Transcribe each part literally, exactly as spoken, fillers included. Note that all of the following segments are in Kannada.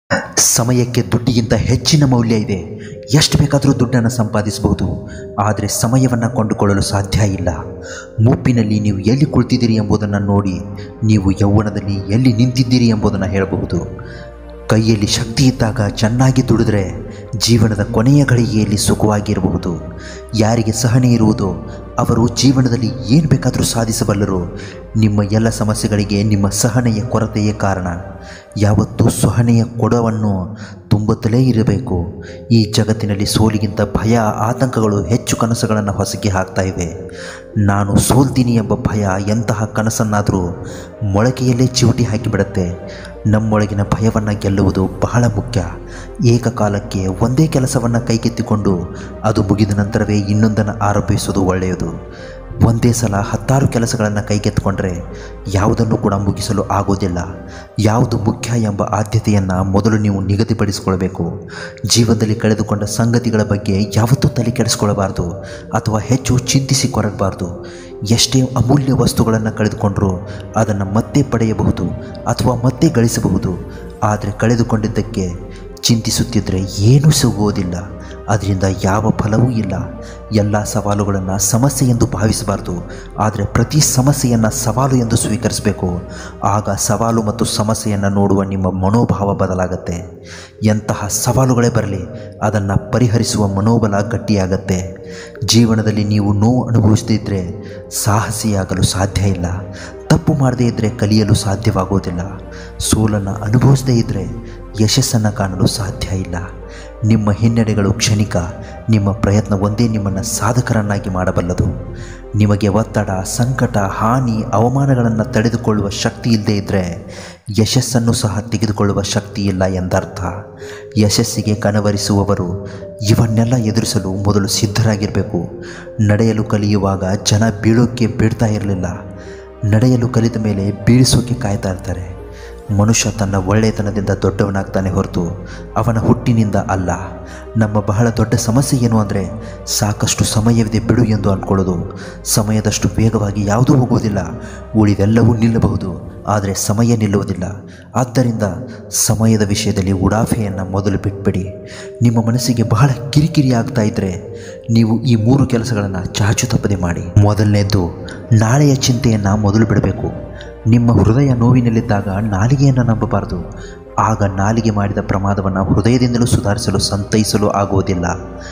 ಸಮಯಕ್ಕೆ ದುಡ್ಡಿಗಿಂತ ಹೆಚ್ಚಿನ ಮೌಲ್ಯ ಇದೆ. ಎಷ್ಟು ಬೇಕಾದರೂ ದುಡ್ಡನ್ನು ಸಂಪಾದಿಸಬಹುದು, ಆದರೆ ಸಮಯವನ್ನು ಕೊಂಡುಕೊಳ್ಳಲು ಸಾಧ್ಯ ಇಲ್ಲ. ಮುಪ್ಪಿನಲ್ಲಿ ನೀವು ಎಲ್ಲಿ ಕುಳಿತಿದ್ದೀರಿ ಎಂಬುದನ್ನು ನೋಡಿ ನೀವು ಯೌವನದಲ್ಲಿ ಎಲ್ಲಿ ನಿಂತಿದ್ದೀರಿ ಎಂಬುದನ್ನು ಹೇಳಬಹುದು. ಕೈಯಲ್ಲಿ ಶಕ್ತಿ ಇದ್ದಾಗ ಚೆನ್ನಾಗಿ ದುಡಿದ್ರೆ ಜೀವನದ ಕೊನೆಯ ಗಳಿಗೆಯಲ್ಲಿ ಸುಖವಾಗಿರಬಹುದು. ಯಾರಿಗೆ ಸಹನೆ ಇರುವುದೋ ಅವರು ಜೀವನದಲ್ಲಿ ಏನು ಬೇಕಾದರೂ ಸಾಧಿಸಬಲ್ಲರು. ನಿಮ್ಮ ಎಲ್ಲ ಸಮಸ್ಯೆಗಳಿಗೆ ನಿಮ್ಮ ಸಹನೆಯ ಕೊರತೆಯೇ ಕಾರಣ. ಯಾವತ್ತೂ ಸಹನೆಯ ಕೊಡವನ್ನು ತುಂಬುತ್ತಲೇ ಇರಬೇಕು. ಈ ಜಗತ್ತಿನಲ್ಲಿ ಸೋಲಿಗಿಂತ ಭಯ, ಆತಂಕಗಳು ಹೆಚ್ಚು ಕನಸುಗಳನ್ನು ಹೊಸಕಿ ಹಾಕ್ತಾ ಇವೆ. ನಾನು ಸೋಲ್ತೀನಿ ಎಂಬ ಭಯ ಎಂತಹ ಕನಸನ್ನಾದರೂ ಮೊಳಕೆಯಲ್ಲೇ ಚಿವುಟಿ ಹಾಕಿಬಿಡುತ್ತೆ. ನಮ್ಮೊಳಗಿನ ಭಯವನ್ನು ಗೆಲ್ಲುವುದು ಬಹಳ ಮುಖ್ಯ. ಏಕಕಾಲಕ್ಕೆ ಒಂದೇ ಕೆಲಸವನ್ನು ಕೈಗೆತ್ತಿಕೊಂಡು ಅದು ಮುಗಿದ ನಂತರವೇ ಇನ್ನೊಂದನ್ನು ಆರಂಭಿಸುವುದು ಒಳ್ಳೆಯದು. ಒಂದೇ ಸಲ ಹತ್ತಾರು ಕೆಲಸಗಳನ್ನು ಕೈಗೆತ್ತಿಕೊಂಡ್ರೆ ಯಾವುದನ್ನು ಕೂಡ ಮುಗಿಸಲು ಆಗೋದಿಲ್ಲ. ಯಾವುದು ಮುಖ್ಯ ಎಂಬ ಆದ್ಯತೆಯನ್ನು ಮೊದಲು ನೀವು ನಿಗದಿಪಡಿಸಿಕೊಳ್ಬೇಕು. ಜೀವನದಲ್ಲಿ ಕಳೆದುಕೊಂಡ ಸಂಗತಿಗಳ ಬಗ್ಗೆ ಯಾವತ್ತೂ ತಲೆ ಕೆಡಿಸಿಕೊಳ್ಳಬಾರ್ದು ಅಥವಾ ಹೆಚ್ಚು ಚಿಂತಿಸಿ ಕೊರಗಬಾರ್ದು. ಎಷ್ಟೇ ಅಮೂಲ್ಯ ವಸ್ತುಗಳನ್ನು ಕಳೆದುಕೊಂಡರೂ ಅದನ್ನು ಮತ್ತೆ ಪಡೆಯಬಹುದು ಅಥವಾ ಮತ್ತೆ ಗಳಿಸಬಹುದು. ಆದರೆ ಕಳೆದುಕೊಂಡಿದ್ದಕ್ಕೆ ಚಿಂತಿಸುತ್ತಿದ್ದರೆ ಏನೂ ಸಿಗುವುದಿಲ್ಲ, ಅದರಿಂದ ಯಾವ ಫಲವೂ ಇಲ್ಲ. ಎಲ್ಲ ಸವಾಲುಗಳನ್ನು ಸಮಸ್ಯೆ ಎಂದು ಭಾವಿಸಬಾರ್ದು, ಆದರೆ ಪ್ರತಿ ಸಮಸ್ಯೆಯನ್ನು ಸವಾಲು ಎಂದು ಸ್ವೀಕರಿಸಬೇಕು. ಆಗ ಸವಾಲು ಮತ್ತು ಸಮಸ್ಯೆಯನ್ನು ನೋಡುವ ನಿಮ್ಮ ಮನೋಭಾವ ಬದಲಾಗತ್ತೆ. ಎಂತಹ ಸವಾಲುಗಳೇ ಬರಲಿ ಅದನ್ನು ಪರಿಹರಿಸುವ ಮನೋಬಲ ಗಟ್ಟಿಯಾಗತ್ತೆ. ಜೀವನದಲ್ಲಿ ನೀವು ನೋವು ಅನುಭವಿಸದಿದ್ದರೆ ಸಾಹಸಿಯಾಗಲು ಸಾಧ್ಯ ಇಲ್ಲ. ತಪ್ಪು ಮಾಡದೇ ಇದ್ದರೆ ಕಲಿಯಲು ಸಾಧ್ಯವಾಗುವುದಿಲ್ಲ. ಸೋಲನ್ನು ಅನುಭವಿಸದೇ ಇದ್ದರೆ ಯಶಸ್ಸನ್ನು ಕಾಣಲು ಸಾಧ್ಯ ಇಲ್ಲ. ನಿಮ್ಮ ಹಿನ್ನಡೆಗಳು ಕ್ಷಣಿಕ, ನಿಮ್ಮ ಪ್ರಯತ್ನ ಒಂದೇ ನಿಮ್ಮನ್ನು ಸಾಧಕರನ್ನಾಗಿ ಮಾಡಬಲ್ಲದು. ನಿಮಗೆ ಒತ್ತಡ, ಸಂಕಟ, ಹಾನಿ, ಅವಮಾನಗಳನ್ನು ತಡೆದುಕೊಳ್ಳುವ ಶಕ್ತಿ ಇಲ್ಲದೇ ಇದ್ದರೆ ಯಶಸ್ಸನ್ನು ಸಹ ತೆಗೆದುಕೊಳ್ಳುವ ಶಕ್ತಿ ಇಲ್ಲ ಎಂದರ್ಥ. ಯಶಸ್ಸಿಗೆ ಕನವರಿಸುವವರು ಇವನ್ನೆಲ್ಲ ಎದುರಿಸಲು ಮೊದಲು ಸಿದ್ಧರಾಗಿರಬೇಕು. ನಡೆಯಲು ಕಲಿಯುವಾಗ ಜನ ಬೀಳೋಕ್ಕೆ ಬಿಡ್ತಾ ಇರಲಿಲ್ಲ, ನಡೆಯಲು ಕಲಿತ ಮೇಲೆ ಬೀಳಿಸೋಕೆ ಕಾಯ್ತಾ ಇರ್ತಾರೆ. ಮನುಷ್ಯ ತನ್ನ ಒಳ್ಳೆಯತನದಿಂದ ದೊಡ್ಡವನಾಗ್ತಾನೆ ಹೊರತು ಅವನ ಹುಟ್ಟಿನಿಂದ ಅಲ್ಲ. ನಮ್ಮ ಬಹಳ ದೊಡ್ಡ ಸಮಸ್ಯೆ ಏನು ಅಂದರೆ ಸಾಕಷ್ಟು ಸಮಯವಿದೆ ಬಿಡು ಎಂದು ಅಂದ್ಕೊಳ್ಳೋದು. ಸಮಯದಷ್ಟು ವೇಗವಾಗಿ ಯಾವುದೂ ಹೋಗುವುದಿಲ್ಲ. ಉಳಿದೆಲ್ಲವೂ ನಿಲ್ಲಬಹುದು, ಆದರೆ ಸಮಯ ನಿಲ್ಲುವುದಿಲ್ಲ. ಆದ್ದರಿಂದ ಸಮಯದ ವಿಷಯದಲ್ಲಿ ಉಡಾಫೆಯನ್ನು ಮೊದಲು ಬಿಟ್ಬಿಡಿ. ನಿಮ್ಮ ಮನಸ್ಸಿಗೆ ಬಹಳ ಕಿರಿಕಿರಿ ಆಗ್ತಾ ಇದ್ದರೆ ನೀವು ಈ ಮೂರು ಕೆಲಸಗಳನ್ನು ಚಾಚು ತಪ್ಪದೆ ಮಾಡಿ. ಮೊದಲನೇದು, ನಾಳೆಯ ಚಿಂತೆಯನ್ನು ಮೊದಲು ಬಿಡಬೇಕು. ನಿಮ್ಮ ಹೃದಯ ನೋವಿನಲ್ಲಿದ್ದಾಗ ನಾಲಿಗೆಯನ್ನು ನಂಬಬಾರದು. ಆಗ ನಾಲಿಗೆ ಮಾಡಿದ ಪ್ರಮಾದವನ್ನು ಹೃದಯದಿಂದಲೂ ಸುಧಾರಿಸಲು ಸಂತೈಸಲು ಆಗುವುದಿಲ್ಲ.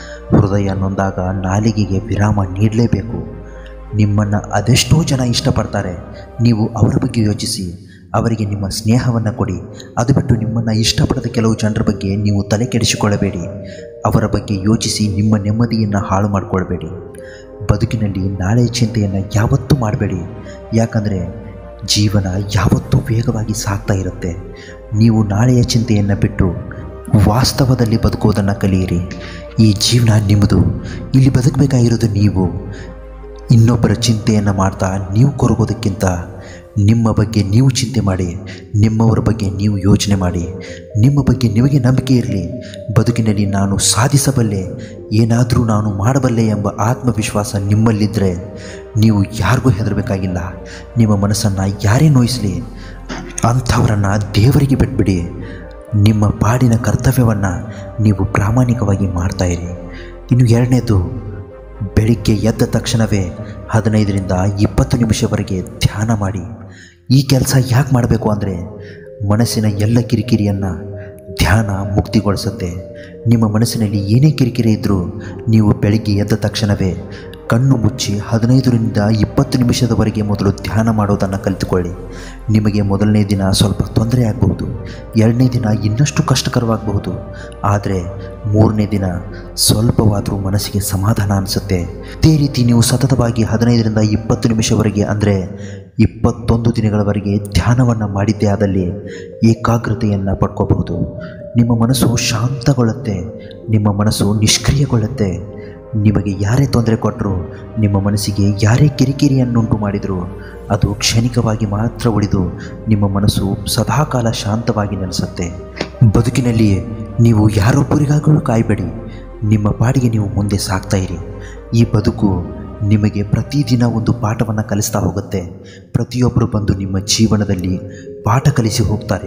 ಹೃದಯ ನೊಂದಾಗ ನಾಲಿಗೆಗೆ ವಿರಾಮ ನೀಡಲೇಬೇಕು. ನಿಮ್ಮನ್ನು ಅದೆಷ್ಟೋ ಜನ ಇಷ್ಟಪಡ್ತಾರೆ, ನೀವು ಅವರ ಬಗ್ಗೆ ಯೋಚಿಸಿ. ಅವರಿಗೆ ನಿಮ್ಮ ಸ್ನೇಹವನ್ನು ಕೊಡಿ. ಅದು ಬಿಟ್ಟು ನಿಮ್ಮನ್ನು ಇಷ್ಟಪಡದ ಕೆಲವು ಜನರ ಬಗ್ಗೆ ನೀವು ತಲೆ ಕೆಡಿಸಿಕೊಳ್ಳಬೇಡಿ. ಅವರ ಬಗ್ಗೆ ಯೋಚಿಸಿ ನಿಮ್ಮ ನೆಮ್ಮದಿಯನ್ನು ಹಾಳು ಮಾಡಿಕೊಳ್ಬೇಡಿ. ಬದುಕಿನಲ್ಲಿ ನಾಳೆಯ ಚಿಂತೆಯನ್ನು ಯಾವತ್ತೂ ಮಾಡಬೇಡಿ. ಯಾಕಂದರೆ ಜೀವನ ಯಾವತ್ತೂ ವೇಗವಾಗಿ ಸಾಗ್ತಾ ಇರುತ್ತೆ. ನೀವು ನಾಳೆಯ ಚಿಂತೆಯನ್ನು ಬಿಟ್ಟು ವಾಸ್ತವದಲ್ಲಿ ಬದುಕೋದನ್ನು ಕಲಿಯಿರಿ. ಈ ಜೀವನ ನಿಮ್ಮದು. ಇಲ್ಲಿ ಬದುಕಬೇಕಾಗಿರೋದು ನೀವು. ಇನ್ನೊಬ್ಬರ ಚಿಂತೆಯನ್ನು ಮಾಡ್ತಾ ನೀವು ಕೊರಗೋದಕ್ಕಿಂತ ನಿಮ್ಮ ಬಗ್ಗೆ ನೀವು ಚಿಂತೆ ಮಾಡಿ, ನಿಮ್ಮವರ ಬಗ್ಗೆ ನೀವು ಯೋಚನೆ ಮಾಡಿ. ನಿಮ್ಮ ಬಗ್ಗೆ ನಿಮಗೆ ನಂಬಿಕೆ ಇರಲಿ. ಬದುಕಿನಲ್ಲಿ ನಾನು ಸಾಧಿಸಬಲ್ಲೆ, ಏನಾದರೂ ನಾನು ಮಾಡಬಲ್ಲೆ ಎಂಬ ಆತ್ಮವಿಶ್ವಾಸ ನಿಮ್ಮಲ್ಲಿದ್ದರೆ ನೀವು ಯಾರಿಗೂ ಹೆದರಬೇಕಾಗಿಲ್ಲ. ನಿಮ್ಮ ಮನಸ್ಸನ್ನು ಯಾರೇ ನೋಯಿಸಲಿ ಅಂಥವರನ್ನು ದೇವರಿಗೆ ಬಿಟ್ಬಿಡಿ. ನಿಮ್ಮ ಪಾಡಿನ ಕರ್ತವ್ಯವನ್ನು ನೀವು ಪ್ರಾಮಾಣಿಕವಾಗಿ ಮಾಡ್ತಾಯಿರಿ. ಇನ್ನು ಎರಡನೇದು, ಬೆಳಿಗ್ಗೆ ಎದ್ದ ತಕ್ಷಣವೇ ಹದಿನೈದರಿಂದ ಇಪ್ಪತ್ತು ನಿಮಿಷವರೆಗೆ ಧ್ಯಾನ ಮಾಡಿ. ಈ ಕೆಲಸ ಯಾಕೆ ಮಾಡಬೇಕು ಅಂದರೆ ಮನಸ್ಸಿನ ಎಲ್ಲ ಕಿರಿಕಿರಿಯನ್ನು ಧ್ಯಾನ ಮುಕ್ತಿಗೊಳಿಸುತ್ತೆ. ನಿಮ್ಮ ಮನಸ್ಸಿನಲ್ಲಿ ಏನೇ ಕಿರಿಕಿರಿ ಇದ್ದರೂ ನೀವು ಬೆಳಿಗ್ಗೆ ಎದ್ದ ತಕ್ಷಣವೇ ಕಣ್ಣು ಮುಚ್ಚಿ ಹದಿನೈದರಿಂದ ಇಪ್ಪತ್ತು ನಿಮಿಷದವರೆಗೆ ಮೊದಲು ಧ್ಯಾನ ಮಾಡೋದನ್ನು ಕಲಿತುಕೊಳ್ಳಿ. ನಿಮಗೆ ಮೊದಲನೇ ದಿನ ಸ್ವಲ್ಪ ತೊಂದರೆ ಆಗಬಹುದು, ಎರಡನೇ ದಿನ ಇನ್ನಷ್ಟು ಕಷ್ಟಕರವಾಗಬಹುದು, ಆದರೆ ಮೂರನೇ ದಿನ ಸ್ವಲ್ಪವಾದರೂ ಮನಸ್ಸಿಗೆ ಸಮಾಧಾನ ಅನಿಸುತ್ತೆ. ಇದೇ ರೀತಿ ನೀವು ಸತತವಾಗಿ ಹದಿನೈದರಿಂದ ಇಪ್ಪತ್ತು ನಿಮಿಷವರೆಗೆ ಅಂದರೆ ಇಪ್ಪತ್ತೊಂದು ದಿನಗಳವರೆಗೆ ಧ್ಯಾನವನ್ನು ಮಾಡಿದ್ದೇ ಆದಲ್ಲಿ ಏಕಾಗ್ರತೆಯನ್ನು ಪಡ್ಕೋಬಹುದು. ನಿಮ್ಮ ಮನಸ್ಸು ಶಾಂತಗೊಳ್ಳುತ್ತೆ, ನಿಮ್ಮ ಮನಸ್ಸು ನಿಷ್ಕ್ರಿಯಗೊಳ್ಳುತ್ತೆ. ನಿಮಗೆ ಯಾರೇ ತೊಂದರೆ ಕೊಟ್ಟರು, ನಿಮ್ಮ ಮನಸ್ಸಿಗೆ ಯಾರೇ ಕಿರಿಕಿರಿಯನ್ನುಂಟು ಮಾಡಿದರೂ ಅದು ಕ್ಷಣಿಕವಾಗಿ ಮಾತ್ರ ಉಳಿದು ನಿಮ್ಮ ಮನಸ್ಸು ಸದಾಕಾಲ ಶಾಂತವಾಗಿ ನೆಲೆಸುತ್ತೆ. ಬದುಕಿನಲ್ಲಿ ನೀವು ಯಾರೊಬ್ಬರಿಗಾಗಲೂ ಕಾಯಬೇಡಿ. ನಿಮ್ಮ ಪಾಡಿಗೆ ನೀವು ಮುಂದೆ ಸಾಗ್ತಾ ಇರಿ. ಈ ಬದುಕು ನಿಮಗೆ ಪ್ರತಿದಿನ ಒಂದು ಪಾಠವನ್ನು ಕಲಿಸ್ತಾ ಹೋಗುತ್ತೆ. ಪ್ರತಿಯೊಬ್ಬರು ಬಂದು ನಿಮ್ಮ ಜೀವನದಲ್ಲಿ ಪಾಠ ಕಲಿಸಿ ಹೋಗ್ತಾರೆ.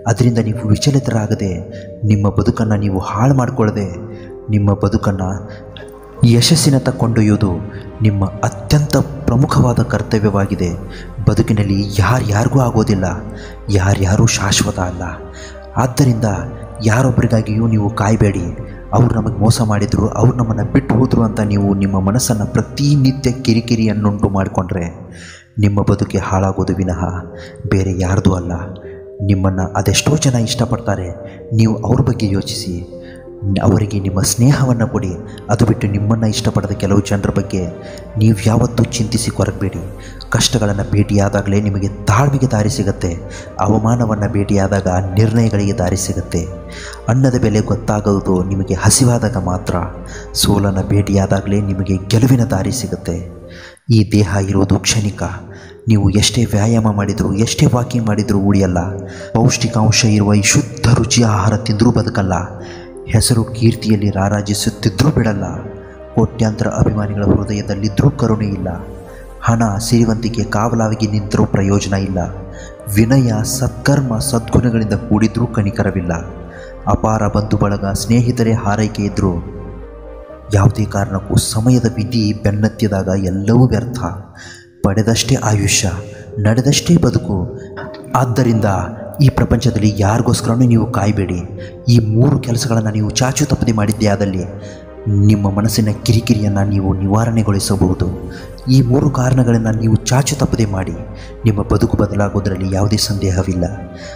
ಅದರಿಂದ ನೀವು ವಿಚಲಿತರಾಗದೆ ನಿಮ್ಮ ಬದುಕನ್ನು ನೀವು ಹಾಳು ಮಾಡಿಕೊಳ್ಳದೆ ನಿಮ್ಮ ಬದುಕನ್ನು ಯಶಸ್ಸಿನತ್ತ ಕೊಂಡೊಯ್ಯೋದು ನಿಮ್ಮ ಅತ್ಯಂತ ಪ್ರಮುಖವಾದ ಕರ್ತವ್ಯವಾಗಿದೆ. ಬದುಕಿನಲ್ಲಿ ಯಾರ್ಯಾರಿಗೂ ಆಗೋದಿಲ್ಲ, ಯಾರ್ಯಾರೂ ಶಾಶ್ವತ ಅಲ್ಲ. ಆದ್ದರಿಂದ ಯಾರೊಬ್ಬರಿಗಾಗಿಯೂ ನೀವು ಕಾಯಬೇಡಿ. ಅವ್ರು ನಮಗೆ ಮೋಸ ಮಾಡಿದರು, ಅವ್ರು ನಮ್ಮನ್ನು ಬಿಟ್ಟು ಹೋದರು ಅಂತ ನೀವು ನಿಮ್ಮ ಮನಸ್ಸನ್ನು ಪ್ರತಿನಿತ್ಯ ಕಿರಿಕಿರಿಯನ್ನುಂಟು ಮಾಡಿಕೊಂಡ್ರೆ ನಿಮ್ಮ ಬದುಕೆ ಹಾಳಾಗೋದು ವಿನಃ ಬೇರೆ ಯಾರ್ದೂ ಅಲ್ಲ. ನಿಮ್ಮನ್ನು ಅದೆಷ್ಟೋ ಜನ ಇಷ್ಟಪಡ್ತಾರೆ, ನೀವು ಅವ್ರ ಬಗ್ಗೆ ಯೋಚಿಸಿ, ಅವರಿಗೆ ನಿಮ್ಮ ಸ್ನೇಹವನ್ನು ಕೊಡಿ. ಅದು ಬಿಟ್ಟು ನಿಮ್ಮನ್ನು ಇಷ್ಟಪಡದ ಕೆಲವು ಜನರ ಬಗ್ಗೆ ನೀವು ಯಾವತ್ತೂ ಚಿಂತಿಸಿ ಕೊರಗಬೇಡಿ. ಕಷ್ಟಗಳನ್ನು ಭೇಟಿಯಾದಾಗಲೇ ನಿಮಗೆ ತಾಳ್ಮೆಗೆ ದಾರಿ ಸಿಗುತ್ತೆ. ಅವಮಾನವನ್ನು ಭೇಟಿಯಾದಾಗ ನಿರ್ಣಯಗಳಿಗೆ ದಾರಿ ಸಿಗುತ್ತೆ. ಅನ್ನದ ಬೆಲೆ ಗೊತ್ತಾಗೋದು ನಿಮಗೆ ಹಸಿವಾದಾಗ ಮಾತ್ರ. ಸೋಲನ್ನು ಭೇಟಿಯಾದಾಗಲೇ ನಿಮಗೆ ಗೆಲುವಿನ ದಾರಿ ಸಿಗುತ್ತೆ. ಈ ದೇಹ ಇರೋದು ಕ್ಷಣಿಕ. ನೀವು ಎಷ್ಟೇ ವ್ಯಾಯಾಮ ಮಾಡಿದರೂ ಎಷ್ಟೇ ವಾಕಿಂಗ್ ಮಾಡಿದರೂ ಉಳಿಯಲ್ಲ. ಪೌಷ್ಟಿಕಾಂಶ ಇರುವ ಈ ಶುದ್ಧ ರುಚಿಯ ಆಹಾರ ತಿಂದರೂ ಬದುಕಲ್ಲ. ಹೆಸರು ಕೀರ್ತಿಯಲ್ಲಿ ರಾರಾಜಿಸುತ್ತಿದ್ದರೂ ಬಿಡಲ್ಲ. ಕೋಟ್ಯಾಂತರ ಅಭಿಮಾನಿಗಳ ಹೃದಯದಲ್ಲಿದ್ದರೂ ಕರುಣೆ ಇಲ್ಲ. ಹಣ ಸಿರಿವಂತಿಕೆ ಕಾವಲಾಗಿ ನಿಂತರೂ ಪ್ರಯೋಜನ ಇಲ್ಲ. ವಿನಯ ಸತ್ಕರ್ಮ ಸದ್ಗುಣಗಳಿಂದ ಕೂಡಿದ್ರೂ ಕನಿಕರವಿಲ್ಲ. ಅಪಾರ ಬಂಧು ಬಳಗ ಸ್ನೇಹಿತರೇ ಹಾರೈಕೆ ಇದ್ದರೂ ಯಾವುದೇ ಕಾರಣಕ್ಕೂ ಸಮಯದ ವಿಧಿ ಬೆನ್ನತ್ತಿದಾಗ ಎಲ್ಲವೂ ವ್ಯರ್ಥ. ಪಡೆದಷ್ಟೇ ಆಯುಷ್ಯ, ನಡೆದಷ್ಟೇ ಬದುಕು. ಆದ್ದರಿಂದ ಈ ಪ್ರಪಂಚದಲ್ಲಿ ಯಾರಿಗೋಸ್ಕರನೂ ನೀವು ಕಾಯಬೇಡಿ. ಈ ಮೂರು ಕೆಲಸಗಳನ್ನು ನೀವು ಚಾಚು ತಪ್ಪದೆ ಮಾಡಿದ್ದೇ ಆದಲ್ಲಿ ನಿಮ್ಮ ಮನಸ್ಸಿನ ಕಿರಿಕಿರಿಯನ್ನು ನೀವು ನಿವಾರಣೆಗೊಳಿಸಬಹುದು. ಈ ಮೂರು ಕಾರಣಗಳನ್ನು ನೀವು ಚಾಚು ತಪ್ಪದೆ ಮಾಡಿ ನಿಮ್ಮ ಬದುಕು ಬದಲಾಗೋದರಲ್ಲಿ ಯಾವುದೇ ಸಂದೇಹವಿಲ್ಲ.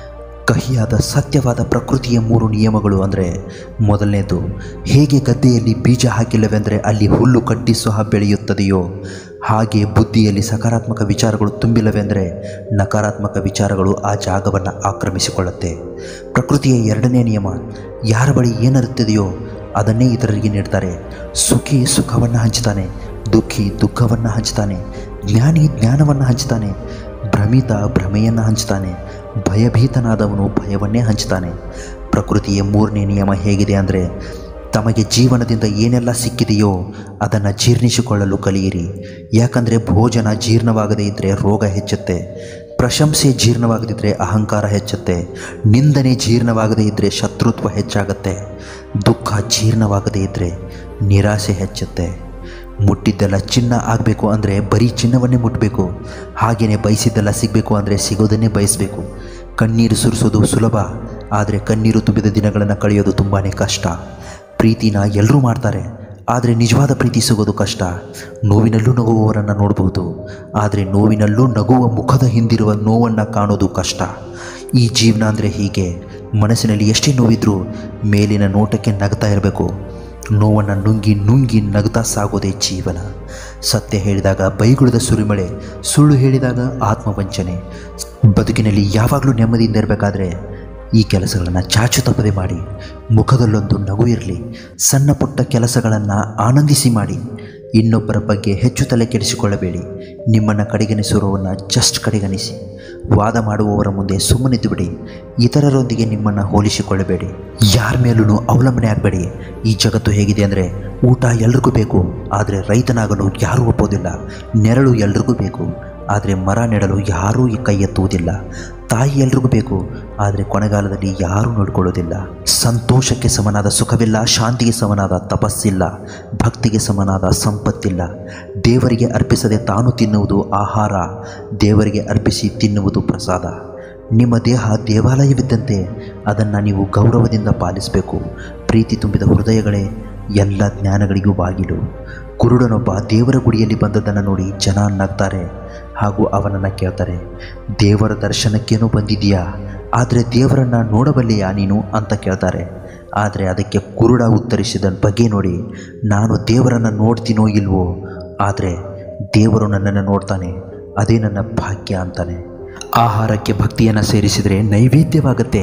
ಕಹಿಯಾದ ಸತ್ಯವಾದ ಪ್ರಕೃತಿಯ ಮೂರು ನಿಯಮಗಳು ಅಂದರೆ, ಮೊದಲನೇದು, ಹೇಗೆ ಗದ್ದೆಯಲ್ಲಿ ಬೀಜ ಹಾಕಿಲ್ಲವೆಂದರೆ ಅಲ್ಲಿ ಹುಲ್ಲು ಕಡ್ಡಿ ಸಹ ಬೆಳೆಯುತ್ತದೆಯೋ ಹಾಗೆ ಬುದ್ಧಿಯಲ್ಲಿ ಸಕಾರಾತ್ಮಕ ವಿಚಾರಗಳು ತುಂಬಿಲ್ಲವೆಂದರೆ ನಕಾರಾತ್ಮಕ ವಿಚಾರಗಳು ಆ ಜಾಗವನ್ನು ಆಕ್ರಮಿಸಿಕೊಳ್ಳುತ್ತೆ. ಪ್ರಕೃತಿಯ ಎರಡನೇ ನಿಯಮ, ಯಾರ ಬಳಿ ಏನಿರುತ್ತದೆಯೋ ಅದನ್ನೇ ಇತರರಿಗೆ ನೀಡ್ತಾರೆ. ಸುಖಿ ಸುಖವನ್ನು ಹಂಚ್ತಾನೆ, ದುಃಖಿ ದುಃಖವನ್ನು ಹಂಚ್ತಾನೆ, ಜ್ಞಾನಿ ಜ್ಞಾನವನ್ನು ಹಂಚ್ತಾನೆ, ಭ್ರಮಿತ ಭ್ರಮೆಯನ್ನು ಹಂಚ್ತಾನೆ, ಭಯಭೀತನಾದವನು ಭಯವನ್ನೇ ಹಂಚ್ತಾನೆ. ಪ್ರಕೃತಿಯ ಮೂರನೇ ನಿಯಮ ಹೇಗಿದೆ ಅಂದರೆ, ತಮಗೆ ಜೀವನದಿಂದ ಏನೆಲ್ಲ ಸಿಕ್ಕಿದೆಯೋ ಅದನ್ನು ಜೀರ್ಣಿಸಿಕೊಳ್ಳಲು ಕಲಿಯಿರಿ. ಯಾಕಂದರೆ ಭೋಜನ ಜೀರ್ಣವಾಗದೇ ಇದ್ದರೆ ರೋಗ ಹೆಚ್ಚುತ್ತೆ, ಪ್ರಶಂಸೆ ಜೀರ್ಣವಾಗದಿದ್ದರೆ ಅಹಂಕಾರ ಹೆಚ್ಚುತ್ತೆ, ನಿಂದನೆ ಜೀರ್ಣವಾಗದೇ ಇದ್ದರೆ ಶತ್ರುತ್ವ ಹೆಚ್ಚಾಗುತ್ತೆ, ದುಃಖ ಜೀರ್ಣವಾಗದೇ ಇದ್ದರೆ ನಿರಾಸೆ ಹೆಚ್ಚುತ್ತೆ. ಮುಟ್ಟಿದ್ದೆಲ್ಲ ಚಿನ್ನ ಆಗಬೇಕು ಅಂದರೆ ಬರೀ ಚಿನ್ನವನ್ನೇ ಮುಟ್ಟಬೇಕು. ಹಾಗೆಯೇ ಬಯಸಿದ್ದೆಲ್ಲ ಸಿಗಬೇಕು ಅಂದರೆ ಸಿಗೋದನ್ನೇ ಬಯಸಬೇಕು. ಕಣ್ಣೀರು ಸುರಿಸೋದು ಸುಲಭ, ಆದರೆ ಕಣ್ಣೀರು ತುಂಬಿದ ದಿನಗಳನ್ನು ಕಳೆಯೋದು ತುಂಬಾ ಕಷ್ಟ. ಪ್ರೀತಿನ ಎಲ್ಲರೂ ಮಾಡ್ತಾರೆ, ಆದರೆ ನಿಜವಾದ ಪ್ರೀತಿ ಸಿಗೋದು ಕಷ್ಟ. ನೋವಿನಲ್ಲೂ ನಗುವವರನ್ನು ನೋಡ್ಬೋದು, ಆದರೆ ನೋವಿನಲ್ಲೂ ನಗುವ ಮುಖದ ಹಿಂದಿರುವ ನೋವನ್ನು ಕಾಣೋದು ಕಷ್ಟ. ಈ ಜೀವನ ಅಂದರೆ ಹೀಗೆ. ಮನಸ್ಸಿನಲ್ಲಿ ಎಷ್ಟೇ ನೋವಿದ್ರೂ ಮೇಲಿನ ನೋಟಕ್ಕೆ ನಗ್ತಾ ಇರಬೇಕು. ನೋವನ್ನು ನುಂಗಿ ನುಂಗಿ ನಗ್ತಾ ಸಾಗೋದೇ ಜೀವನ. ಸತ್ಯ ಹೇಳಿದಾಗ ಬೈಗುಳದ ಸುರಿಮಳೆ, ಸುಳ್ಳು ಹೇಳಿದಾಗ ಆತ್ಮವಂಚನೆ. ಬದುಕಿನಲ್ಲಿ ಯಾವಾಗಲೂ ನೆಮ್ಮದಿಯಿಂದ ಇರಬೇಕಾದ್ರೆ ಈ ಕೆಲಸಗಳನ್ನು ಚಾಚು ತಪ್ಪದೆ ಮಾಡಿ. ಮುಖದಲ್ಲೊಂದು ನಗು ಇರಲಿ. ಸಣ್ಣ ಪುಟ್ಟ ಕೆಲಸಗಳನ್ನು ಆನಂದಿಸಿ ಮಾಡಿ. ಇನ್ನೊಬ್ಬರ ಬಗ್ಗೆ ಹೆಚ್ಚು ತಲೆ ಕೆಡಿಸಿಕೊಳ್ಳಬೇಡಿ. ನಿಮ್ಮನ್ನು ಕಡೆಗಣಿಸಿರುವವನ್ನ ಜಸ್ಟ್ ಕಡೆಗಣಿಸಿ. ವಾದ ಮಾಡುವವರ ಮುಂದೆ ಸುಮ್ಮನಿದ್ದು ಬಿಡಿ. ಇತರರೊಂದಿಗೆ ನಿಮ್ಮನ್ನು ಹೋಲಿಸಿಕೊಳ್ಳಬೇಡಿ. ಯಾರ ಮೇಲೂ ಅವಲಂಬನೆ ಆಗಬೇಡಿ. ಈ ಜಗತ್ತು ಹೇಗಿದೆ ಅಂದರೆ, ಊಟ ಎಲ್ರಿಗೂ ಬೇಕು, ಆದರೆ ರೈತನಾಗಲು ಯಾರೂ ಒಪ್ಪೋದಿಲ್ಲ. ನೆರಳು ಎಲ್ರಿಗೂ ಬೇಕು, ಆದರೆ ಮರ ನೆಡಲು ಯಾರೂ ಈ ಕೈ ಎತ್ತುವುದಿಲ್ಲ. ತಾಯಿ ಎಲ್ರಿಗೂ ಬೇಕು, ಆದರೆ ಕೊನೆಗಾಲದಲ್ಲಿ ಯಾರೂ ನೋಡಿಕೊಳ್ಳೋದಿಲ್ಲ. ಸಂತೋಷಕ್ಕೆ ಸಮನಾದ ಸುಖವಿಲ್ಲ, ಶಾಂತಿಗೆ ಸಮನಾದ ತಪಸ್ಸಿಲ್ಲ, ಭಕ್ತಿಗೆ ಸಮನಾದ ಸಂಪತ್ತಿಲ್ಲ. ದೇವರಿಗೆ ಅರ್ಪಿಸದೆ ತಾನು ತಿನ್ನುವುದು ಆಹಾರ, ದೇವರಿಗೆ ಅರ್ಪಿಸಿ ತಿನ್ನುವುದು ಪ್ರಸಾದ. ನಿಮ್ಮ ದೇಹ ದೇವಾಲಯವಿದ್ದಂತೆ ಅದನ್ನು ನೀವು ಗೌರವದಿಂದ ಪಾಲಿಸಬೇಕು. ಪ್ರೀತಿ ತುಂಬಿದ ಹೃದಯಗಳೇ ಎಲ್ಲ ಜ್ಞಾನಗಳಿಗೂ ಬಾಗಿಲು. ಕುರುಡನೊಬ್ಬ ದೇವರ ಗುಡಿಯಲ್ಲಿ ಬಂದದ್ದನ್ನು ನೋಡಿ ಜನ ನಗ್ತಾರೆ ಹಾಗೂ ಅವನನ್ನು ಕೇಳ್ತಾರೆ, ದೇವರ ದರ್ಶನಕ್ಕೇನೋ ಬಂದಿದೆಯಾ, ಆದರೆ ದೇವರನ್ನು ನೋಡಬಲ್ಲೆಯಾ ನೀನು ಅಂತ ಕೇಳ್ತಾರೆ. ಆದರೆ ಅದಕ್ಕೆ ಕುರುಡ ಉತ್ತರಿಸಿದ ಬಗ್ಗೆ ನೋಡಿ, ನಾನು ದೇವರನ್ನು ನೋಡ್ತೀನೋ ಇಲ್ವೋ, ಆದರೆ ದೇವರು ನನ್ನನ್ನು ನೋಡ್ತಾನೆ, ಅದೇ ನನ್ನ ಭಾಗ್ಯ ಅಂತಾನೆ. ಆಹಾರಕ್ಕೆ ಭಕ್ತಿಯನ್ನು ಸೇರಿಸಿದರೆ ನೈವೇದ್ಯವಾಗತ್ತೆ,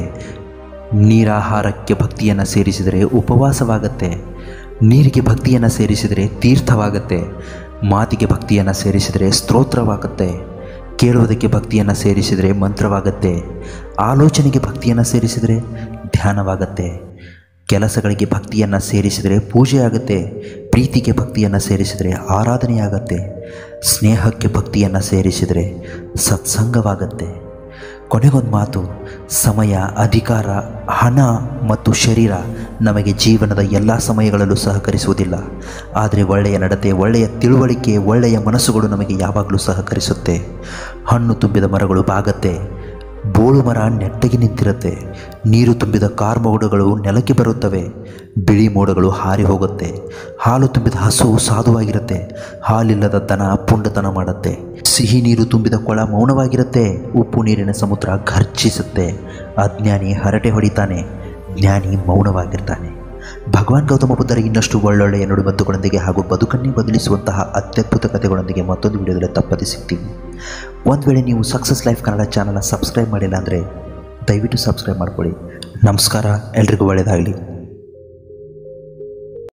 ನೀರಾಹಾರಕ್ಕೆ ಭಕ್ತಿಯನ್ನು ಸೇರಿಸಿದರೆ ಉಪವಾಸವಾಗತ್ತೆ, ನೀರಿಗೆ ಭಕ್ತಿಯನ್ನು ಸೇರಿಸಿದರೆ ತೀರ್ಥವಾಗತ್ತೆ, ಮಾತಿಗೆ ಭಕ್ತಿಯನ್ನು ಸೇರಿಸಿದರೆ ಸ್ತೋತ್ರವಾಗುತ್ತೆ, ಕೇಳುವುದಕ್ಕೆ ಭಕ್ತಿಯನ್ನು ಸೇರಿಸಿದರೆ ಮಂತ್ರವಾಗತ್ತೆ, ಆಲೋಚನೆಗೆ ಭಕ್ತಿಯನ್ನು ಸೇರಿಸಿದರೆ ಧ್ಯಾನವಾಗತ್ತೆ, ಕೆಲಸಗಳಿಗೆ ಭಕ್ತಿಯನ್ನು ಸೇರಿಸಿದರೆ ಪೂಜೆಯಾಗತ್ತೆ, ಪ್ರೀತಿಗೆ ಭಕ್ತಿಯನ್ನು ಸೇರಿಸಿದರೆ ಆರಾಧನೆಯಾಗತ್ತೆ, ಸ್ನೇಹಕ್ಕೆ ಭಕ್ತಿಯನ್ನು ಸೇರಿಸಿದರೆ ಸತ್ಸಂಗವಾಗತ್ತೆ. ಕೊನೆಗೊಂದು ಮಾತು, ಸಮಯ, ಅಧಿಕಾರ, ಹಣ ಮತ್ತು ಶರೀರ ನಮಗೆ ಜೀವನದ ಎಲ್ಲ ಸಮಯಗಳಲ್ಲೂ ಸಹಕರಿಸುವುದಿಲ್ಲ. ಆದರೆ ಒಳ್ಳೆಯ ನಡತೆ, ಒಳ್ಳೆಯ ತಿಳುವಳಿಕೆ, ಒಳ್ಳೆಯ ಮನಸ್ಸುಗಳು ನಮಗೆ ಯಾವಾಗಲೂ ಸಹಕರಿಸುತ್ತೆ. ಹಣ್ಣು ತುಂಬಿದ ಮರಗಳು ಬಾಗತ್ತೆ, ಬೋಳು ಮರ ನೆಟ್ಟಗೆ ನಿಂತಿರುತ್ತೆ. ನೀರು ತುಂಬಿದ ಕಾರ್ಮೋಡಗಳು ನೆಲಕ್ಕೆ ಬರುತ್ತವೆ, ಬಿಳಿ ಮೋಡಗಳು ಹಾರಿ ಹೋಗುತ್ತೆ. ಹಾಲು ತುಂಬಿದ ಹಸು ಸಾಧುವಾಗಿರುತ್ತೆ, ಹಾಲಿಲ್ಲದ ದನ ಪುಂಡತನ ಮಾಡುತ್ತೆ. ಸಿಹಿ ನೀರು ತುಂಬಿದ ಕೊಳ ಮೌನವಾಗಿರುತ್ತೆ, ಉಪ್ಪು ನೀರಿನ ಸಮುದ್ರ ಘರ್ಜಿಸುತ್ತೆ. ಅಜ್ಞಾನಿ ಹರಟೆ ಹೊಡಿತಾನೆ, ಜ್ಞಾನಿ ಮೌನವಾಗಿರ್ತಾನೆ. ಭಗವಾನ್ ಗೌತಮ ಬುದ್ಧರ ಇನ್ನಷ್ಟು ಒಳ್ಳೊಳ್ಳೆಯ ನುಡಿಮದ್ದುಗಳೊಂದಿಗೆ ಹಾಗೂ ಬದುಕನ್ನೇ ಬದಲಿಸುವಂತಹ ಅತ್ಯದ್ಭುತ ಕಥೆಗಳೊಂದಿಗೆ ಮತ್ತೊಂದು ವಿಡಿಯೋದಲ್ಲಿ ತಪ್ಪದೆ ಸಿಗ್ತೀವಿ. ಒಂದು ವೇಳೆ ನೀವು ಸಕ್ಸಸ್ ಲೈಫ್ ಕನ್ನಡ ಚಾನಲ್ನ ಸಬ್ಸ್ಕ್ರೈಬ್ ಮಾಡಿಲ್ಲ ಅಂದರೆ ದಯವಿಟ್ಟು ಸಬ್ಸ್ಕ್ರೈಬ್ ಮಾಡ್ಕೊಳ್ಳಿ. ನಮಸ್ಕಾರ, ಎಲ್ರಿಗೂ ಒಳ್ಳೆಯದಾಗಲಿ.